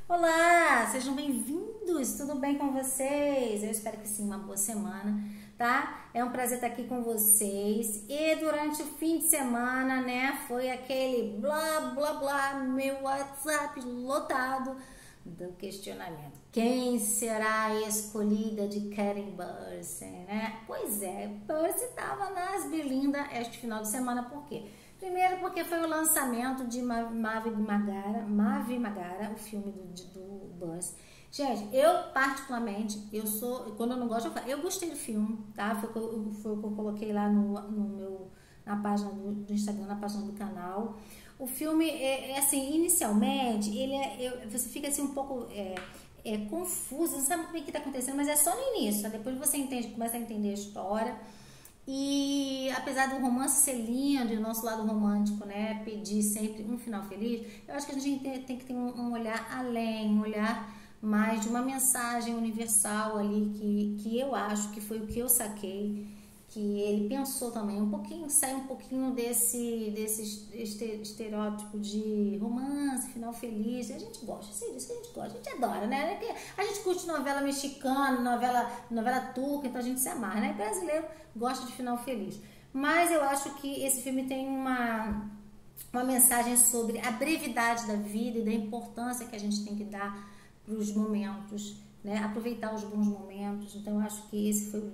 Olá, sejam bem-vindos, tudo bem com vocês? Eu espero que sim, uma boa semana, tá? É um prazer estar aqui com vocês. E durante o fim de semana, né, foi aquele blá, blá, blá, meu WhatsApp lotado do questionamento. Quem será a escolhida de Karen Burstyn, né? Pois é, Burstyn estava nas Belinda este final de semana, por quê? Primeiro porque foi o lançamento de Mavi Magara, o filme do Burstyn. Gente, eu particularmente, quando eu não gosto, eu gostei do filme, tá? Foi o que eu coloquei lá na página do Instagram, na página do canal. O filme, assim, inicialmente, você fica assim um pouco confuso, não sabe o que está acontecendo, mas é só no início, tá? Depois você começa a entender a história. E apesar do romance ser lindo e o nosso lado romântico, né, pedir sempre um final feliz, eu acho que a gente tem que ter um olhar além, um olhar mais de uma mensagem universal ali, que eu acho que foi o que eu saquei, que ele pensou também um pouquinho, sai um pouquinho desse estereótipo de romance, final feliz. A gente gosta, sei disso, a gente gosta, a gente adora, né? A gente curte novela mexicana, novela turca, então a gente se amarra, né? Brasileiro gosta de final feliz. Mas eu acho que esse filme tem uma mensagem sobre a brevidade da vida e da importância que a gente tem que dar para os momentos, né? Aproveitar os bons momentos. Então eu acho que esse foi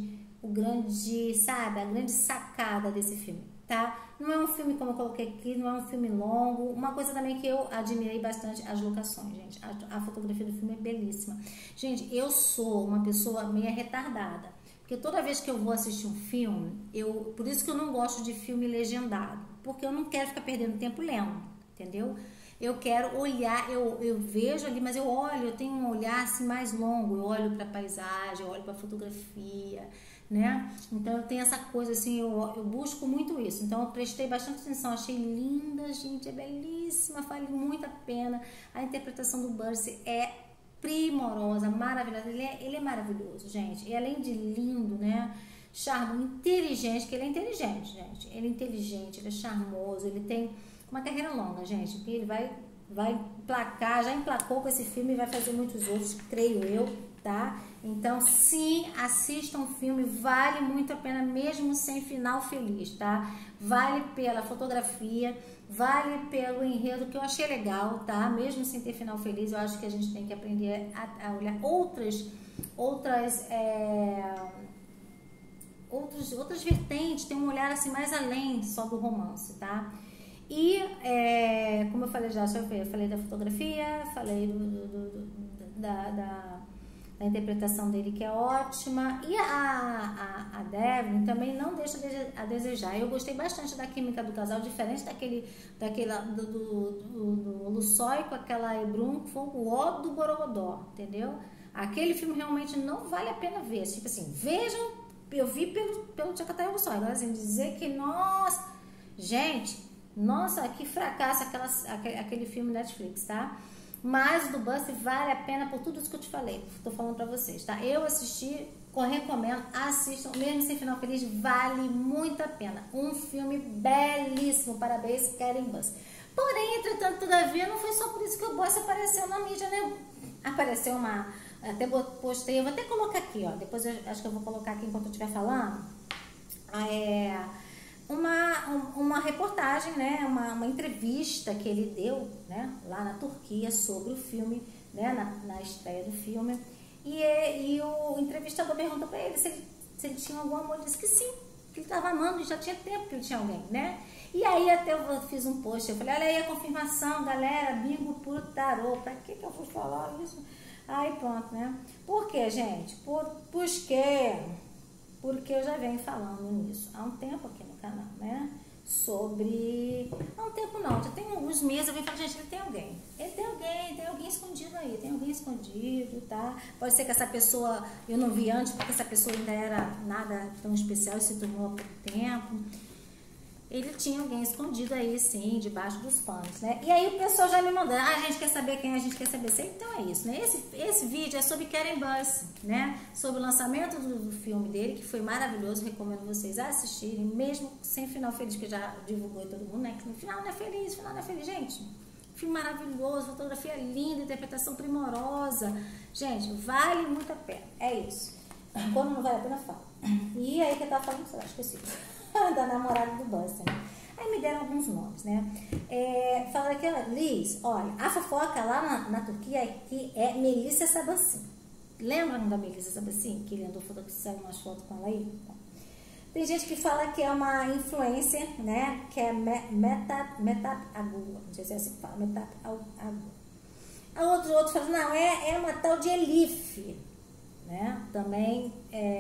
sabe, a grande sacada desse filme, tá? Não é um filme, como eu coloquei aqui, não é um filme longo. Uma coisa também que eu admirei bastante, as locações, gente. A fotografia do filme é belíssima. Gente, eu sou uma pessoa meio retardada, porque toda vez que eu vou assistir um filme, por isso que eu não gosto de filme legendado, porque eu não quero ficar perdendo tempo lendo, entendeu? Eu quero olhar, eu vejo ali, mas eu tenho um olhar assim mais longo, eu olho para a paisagem, eu olho para a fotografia, né? Então eu tenho essa coisa assim, eu busco muito isso. Então eu prestei bastante atenção, achei linda, gente, é belíssima, vale muito a pena. A interpretação do Burstyn é primorosa, maravilhosa. Ele é maravilhoso, gente. E além de lindo, né? Charmoso, inteligente, que ele é inteligente, gente. Ele é inteligente, ele é charmoso, ele tem uma carreira longa, gente, porque ele vai emplacar, já emplacou com esse filme e vai fazer muitos outros, creio eu, tá? Então, sim, assistam o filme, vale muito a pena, mesmo sem final feliz, tá? Vale pela fotografia, vale pelo enredo, que eu achei legal, tá? Mesmo sem ter final feliz, eu acho que a gente tem que aprender a olhar outras vertentes, ter um olhar assim mais além só do romance, tá? E, como eu falei já, eu falei da fotografia, falei da interpretação dele, que é ótima. E a Devlin também não deixa a desejar. Eu gostei bastante da química do casal, diferente do Lussói com aquela Ebrun, que foi o ó do Borogodó, entendeu? Aquele filme realmente não vale a pena ver. Tipo assim, vejam, eu vi pelo Tchacataia Lussói. Agora, assim, dizer que, nossa, que fracasso aquele filme Netflix, tá? Mas o do Burstyn vale a pena por tudo isso que eu te falei. Tô falando pra vocês, tá? Eu assisti, recomendo, assistam, mesmo sem final feliz, vale muito a pena. Um filme belíssimo, parabéns, Karen Burstyn. Porém, entretanto, todavia, não foi só por isso que o Burstyn apareceu na mídia, né? Apareceu até postei, eu vou até colocar aqui, ó. Depois eu acho que eu vou colocar aqui enquanto eu estiver falando. Uma reportagem, né, uma entrevista que ele deu, né, lá na Turquia sobre o filme, né, na estreia do filme, e o entrevistador perguntou para ele se ele tinha algum amor. Ele disse que sim, que ele estava amando, já tinha tempo que ele tinha alguém, né? E aí até eu fiz um post, eu falei, olha aí a confirmação, galera, bingo puro tarô, pra que eu fui falar isso? Aí pronto, né? Por quê, gente? Porque eu já venho falando nisso há um tempo aqui no canal, né? Há um tempo não, já tem alguns meses eu venho falando, gente, tem alguém escondido aí, tem alguém escondido, tá? Pode ser que essa pessoa, eu não vi antes, porque essa pessoa ainda era nada tão especial e se tornou há pouco tempo. Ele tinha alguém escondido aí, sim, debaixo dos panos, né? E aí o pessoal já me mandando, a gente quer saber quem a gente quer saber. Então é isso, né? Esse vídeo é sobre Karen Burstyn, né? Sobre o lançamento do filme dele, que foi maravilhoso, recomendo vocês assistirem, mesmo sem final feliz, que já divulgou todo mundo, né? Que no final não é feliz, gente. filme maravilhoso, fotografia linda, interpretação primorosa. Gente, vale muito a pena. É isso. Quando não vale a pena, fala. E aí que eu tava falando, sei lá, esqueci. Da namorada do Buster, né? Aí me deram alguns nomes, né? Falaram aqui, Liz, olha, a fofoca lá na Turquia aqui é Melissa Sabancin. Lembram da Melissa Sabancin? Que ele andou fotografando umas fotos com ela aí? Tem gente que fala que é uma influencer, né? Que é Mehtap Agua. Não sei se é assim que fala, Mehtap Agua. Outro fala, não, é uma tal de Elif, né? Também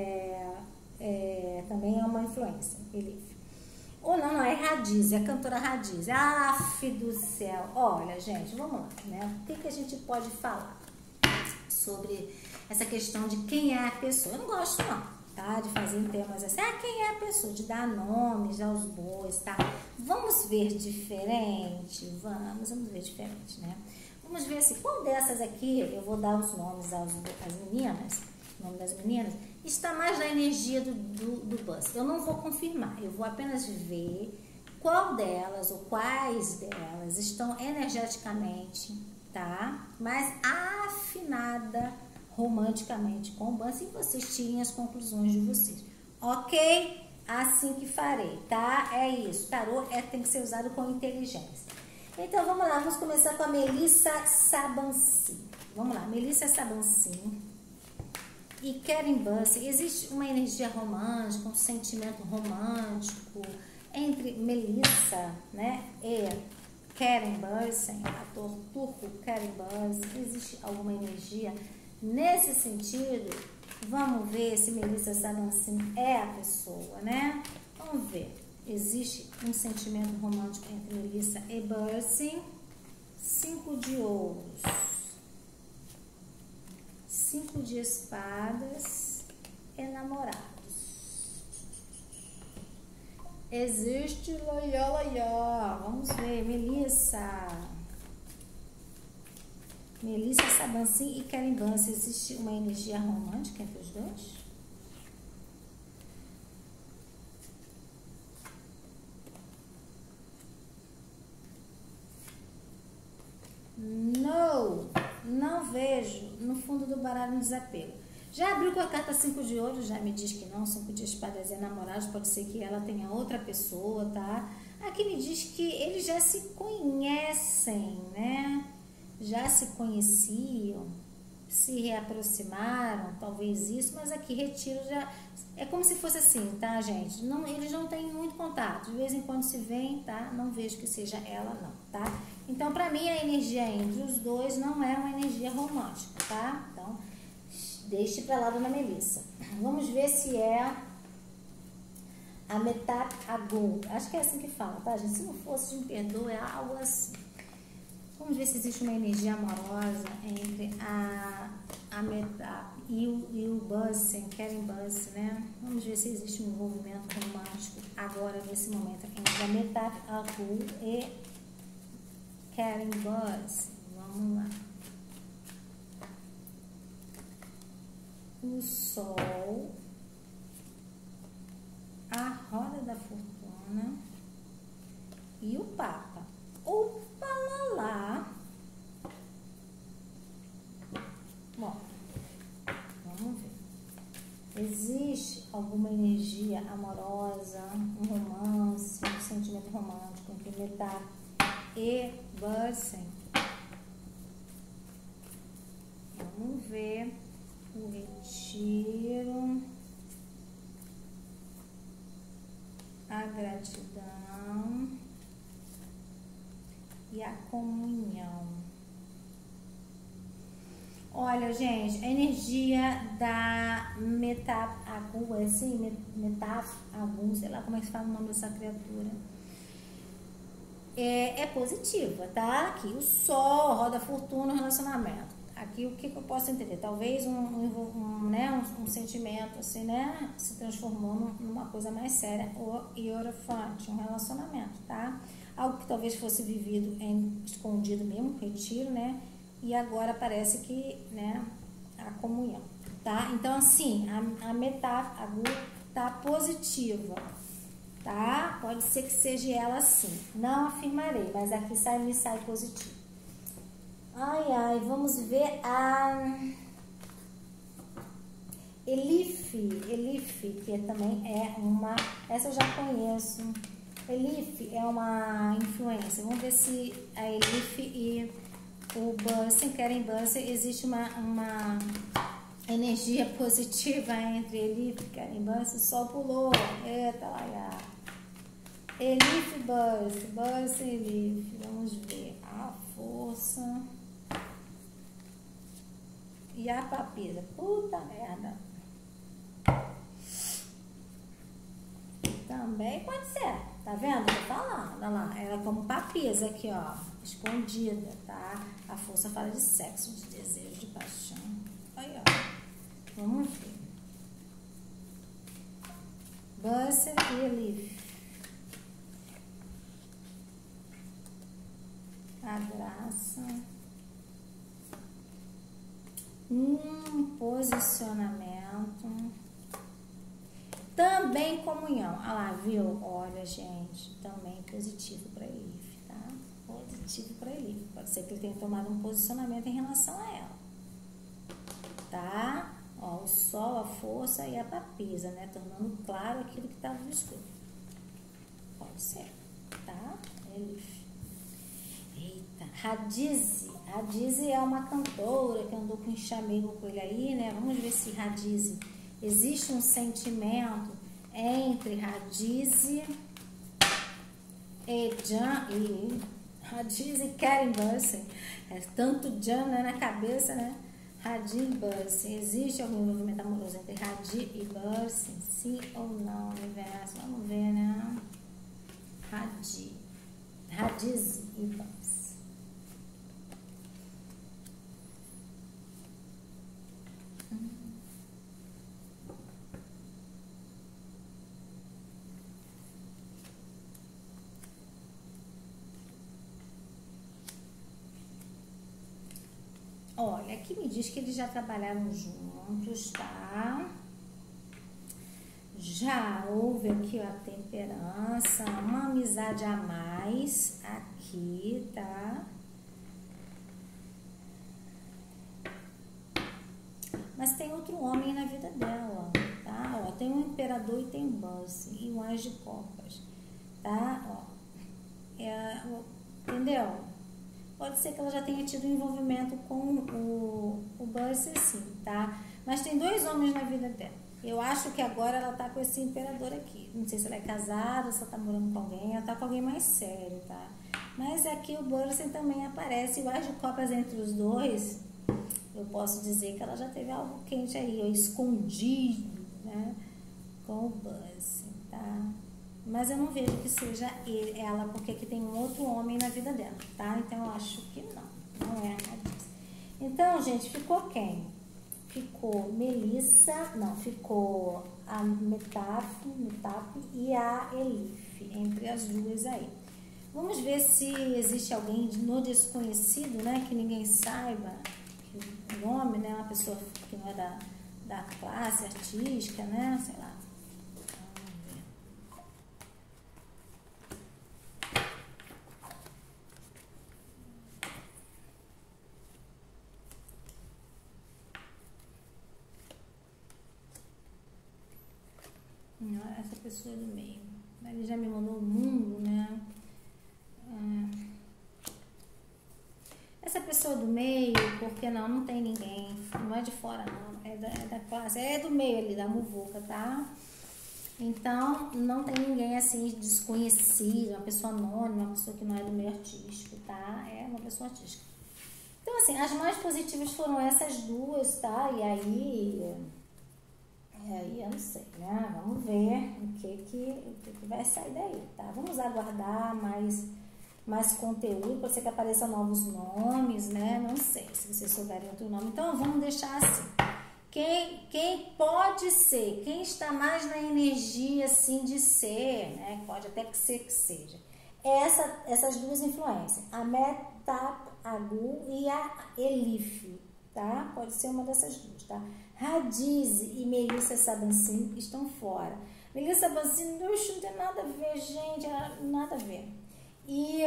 também é uma influencer, Elif. Ou não, é Radiz, é a cantora Radiz. Aff do céu. Olha, gente, vamos lá, né? O que a gente pode falar sobre essa questão de quem é a pessoa? Eu não gosto, não, tá? De fazer temas assim, quem é a pessoa? De dar nomes aos bois, tá? Vamos ver diferente? Vamos ver diferente, né? Vamos ver assim, qual dessas aqui, eu vou dar os nomes às meninas, o nome das meninas, está mais na energia do Buzz. Eu não vou confirmar, eu vou apenas ver qual delas ou quais delas estão energeticamente, tá? Mais afinada romanticamente com o Buzz, e vocês tirem as conclusões de vocês. Ok? Assim que farei, tá? É isso. Tarô tem que ser usado com inteligência. Então, vamos lá. Vamos começar com a Melissa Sabancin. Vamos lá. Melissa Sabancin e Karen Buster. Existe uma energia romântica, um sentimento romântico entre Melissa, né, e Karen Buster, ator turco Karen Buster. Existe alguma energia nesse sentido? Vamos ver se Melissa Sabancin é a pessoa, né? Vamos ver. Existe um sentimento romântico entre Melissa e Buster. 5 de ouros. 5 de espadas, enamorados. Existe loió. Vamos ver, Melissa Sabancin e Karen Buster. Existe uma energia romântica entre os dois? Não vejo no fundo do baralho um desapego. Já abriu com a carta 5 de ouros, já me diz que não. 5 de espadas é namorados, pode ser que ela tenha outra pessoa, tá? Aqui me diz que eles já se conhecem, né? Já se conheciam, se reaproximaram, talvez isso, mas aqui retiro já... É como se fosse assim, tá, gente? Eles não têm muito contato, de vez em quando se veem, tá? Não vejo que seja ela, não, tá? Então, pra mim, a energia entre os dois não é uma energia romântica, tá? Então, deixe pra lá, dona Melissa. Vamos ver se é a Mehtap Agua. Acho que é assim que fala, tá, gente? Se não fosse, me perdoa, é algo assim. Vamos ver se existe uma energia amorosa entre a Mehtap e o Buster, Karen Buster, né? Vamos ver se existe um envolvimento romântico agora, nesse momento, entre a Mehtap Agua e Karen Buster. Vamos lá. O Sol, a Roda da Fortuna e o Papa. Opa, lá. Bom, vamos ver. Existe alguma energia amorosa, um romance, um sentimento romântico entre Mehtap e Buster? Vamos ver o retiro, a gratidão e a comunhão. Olha, gente, a energia da Mehtap Agua, assim, Mehtap Agua, sei lá como é que se fala o nome dessa criatura, é positiva, tá? Aqui o Sol, roda fortuna, relacionamento. Aqui o que eu posso entender? Talvez um sentimento assim, né? Se transformou numa coisa mais séria, ou hierofante, um relacionamento, tá? Algo que talvez fosse vivido escondido mesmo, retiro, né? E agora parece que, né, a comunhão, tá? Então, assim, a Mehtap Agua tá positiva, tá? Pode ser que seja ela assim. Não afirmarei, mas aqui me sai positivo. Ai, ai, vamos ver a Elif, que também é uma... Essa eu já conheço. Elif é uma influência. Vamos ver se a Elif e o Bursing, querem Bursing, existe uma energia positiva entre Elif e Karen Bursing. O sol pulou. Eita, lá. Elif, Bursing, Elif. Vamos ver a força e a papisa. Puta merda. Também pode ser. Tá vendo? Tô falando. Olha lá. Ela como papisa aqui, ó. Escondida, tá? A força fala de sexo, de desejo, de paixão. Aí, ó. Vamos ver. Bursing e Elif. A graça. Posicionamento. Também comunhão. Olha lá, viu? Olha, gente. Também positivo para Elif, tá? Positivo para Elif. Pode ser que ele tenha tomado um posicionamento em relação a ela. Tá? Ó, o sol, a força e a papisa, né? Tornando claro aquilo que estava no escuro. Pode ser, tá? Elif. Eita, Radize. Radize é uma cantora que andou com chamego com ele aí, né? Vamos ver se Radize... Existe um sentimento entre Radize e Jan e Radize e Karen Bursing. É tanto Jan, né, na cabeça, né? Radize e Bursing. Existe algum envolvimento amoroso entre Radize e Bursing? Sim ou não, universo? Vamos ver, né? Radize e Bursing. Olha, aqui me diz que eles já trabalharam juntos, tá? Já houve aqui a temperança, uma amizade a mais aqui, tá? Mas tem outro homem na vida dela, tá? Ó, tem um imperador e tem um Bursing e um as de copas, tá? Ó, entendeu? Pode ser que ela já tenha tido um envolvimento com o Bursing, sim, tá? Mas tem dois homens na vida dela. Eu acho que agora ela tá com esse imperador aqui. Não sei se ela é casada, se ela tá morando com alguém. Ela tá com alguém mais sério, tá? Mas aqui o Bursing também aparece. O as de copas entre os dois, eu posso dizer que ela já teve algo quente aí, ó, escondido, né? Com o Bursing, tá? Mas eu não vejo que seja ela, porque aqui tem um outro homem na vida dela, tá? Então eu acho que não é a Radize. Então, gente, ficou quem? Ficou Melissa, não, ficou a Metaf e a Elif, entre as duas aí. Vamos ver se existe alguém no desconhecido, né? Que ninguém saiba o nome, né? Uma pessoa que não é da classe artística, né? Sei lá. Essa pessoa do meio. Ele já me mandou o mundo, né? Essa pessoa do meio, porque não tem ninguém. Não é de fora, não. É da classe. É do meio ali, da muvuca, tá? Então, não tem ninguém assim desconhecido, uma pessoa anônima, uma pessoa que não é do meio artístico, tá? É uma pessoa artística. Então, assim, as mais positivas foram essas duas, tá? E aí eu não sei, né? Vamos ver o que vai sair daí, tá? Vamos aguardar mais conteúdo, pode ser que apareçam novos nomes, né? Não sei se vocês souberem outro nome. Então, vamos deixar assim. Quem pode ser, quem está mais na energia, assim, de ser, né? Pode até que seja. Essas duas influências, a Metap Agu e a Elif, tá? Pode ser uma dessas duas, tá? Radize e Melissa Sabancini estão fora. Melissa Sabancini, não tem nada a ver, gente, nada a ver. E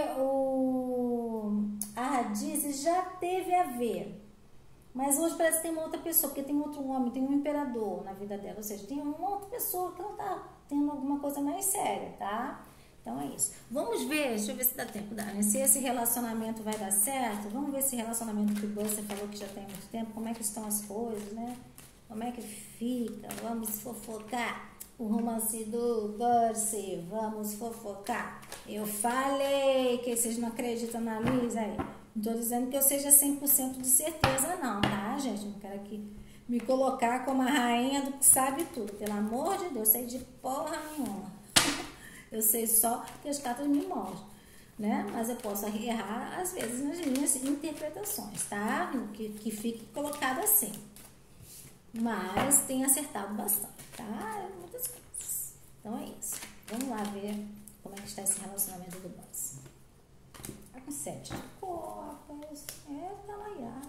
a Radice já teve a ver. Mas hoje parece que tem uma outra pessoa, porque tem outro homem, tem um imperador na vida dela. Ou seja, tem uma outra pessoa que ela tá tendo alguma coisa mais séria, tá? Então é isso. Vamos ver, deixa eu ver se dá tempo, Dani. Se esse relacionamento vai dar certo. Vamos ver esse relacionamento que você falou que já tem muito tempo. Como é que estão as coisas, né? Como é que fica? Vamos fofocar. O romance do Percy. Vamos fofocar. Eu falei que vocês não acreditam na Liz aí. Não tô dizendo que eu seja 100% de certeza não, tá, gente? Não quero aqui me colocar como a rainha do que sabe tudo. Pelo amor de Deus, eu sei de porra nenhuma. Eu sei só que as cartas me mostram, né? Mas eu posso errar, às vezes, nas minhas interpretações, tá? Que fique colocado assim. Mas tem acertado bastante, tá? Muitas coisas. Então é isso. Vamos lá ver como é que está esse relacionamento do Buzz. Tá com 7 de copas. Tá lá, já.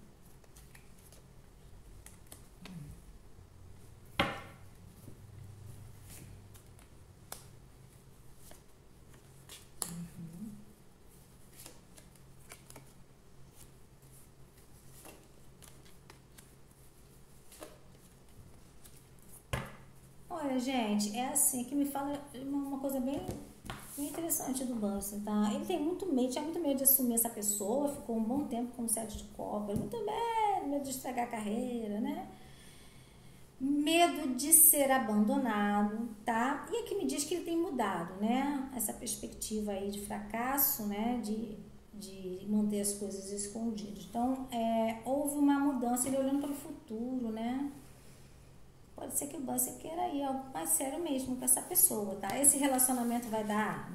Olha, gente, é assim, que me fala uma coisa bem interessante do Bunsen, tá? Ele tem muito medo, tinha muito medo de assumir essa pessoa, ficou um bom tempo com 7 de copas, muito medo de estragar a carreira, né? Medo de ser abandonado, tá? E aqui me diz que ele tem mudado, né? Essa perspectiva aí de fracasso, né? De manter as coisas escondidas. Então, houve uma mudança, ele olhando para o futuro, né? Pode ser que o Bunsen queira ir algo mais sério mesmo com essa pessoa, tá? Esse relacionamento vai dar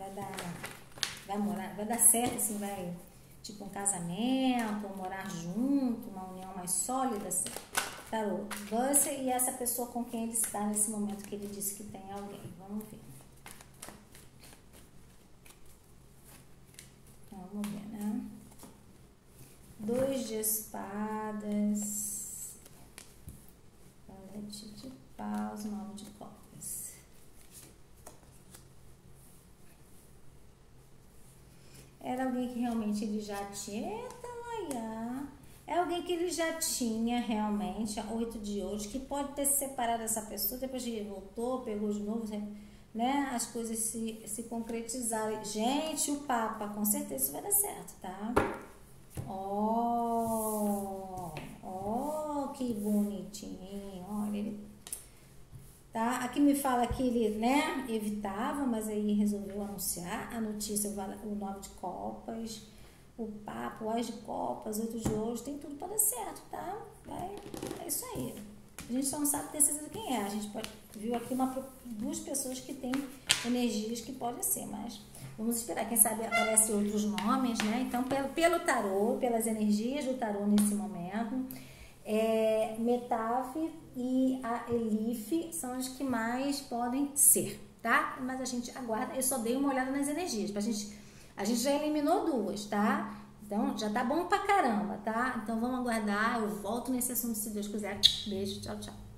certo, assim, vai, tipo um casamento, ou morar junto, uma união mais sólida, assim. Tarô, Bunsen e essa pessoa com quem ele está nesse momento que ele disse que tem alguém. Vamos ver. Vamos ver, né? 2 de espadas. De paus, 9 de copas. Era alguém que realmente ele já tinha. É alguém que ele já tinha realmente, 8 de ouros, que pode ter se separado dessa pessoa, depois ele voltou, pegou de novo, né? As coisas se concretizaram. Gente, o Papa, com certeza isso vai dar certo, tá? Que bonitinho. Olha, ele tá? Aqui me fala que ele, né, evitava, mas aí resolveu anunciar a notícia, o 9 de copas, o Papa, o As de copas, 8 de ouros, tem tudo para dar certo, tá? É isso aí. A gente só não sabe ter certeza quem é. A gente viu aqui 2 pessoas que têm energias que podem ser, mas vamos esperar. Quem sabe aparecem outros nomes, né? Então, pelo tarô, pelas energias do tarô nesse momento, Metaf e a Elif são as que mais podem ser, tá? Mas a gente aguarda. Eu só dei uma olhada nas energias. A gente já eliminou 2, tá? Então, já tá bom pra caramba, tá? Então, vamos aguardar. Eu volto nesse assunto se Deus quiser. Beijo, tchau, tchau.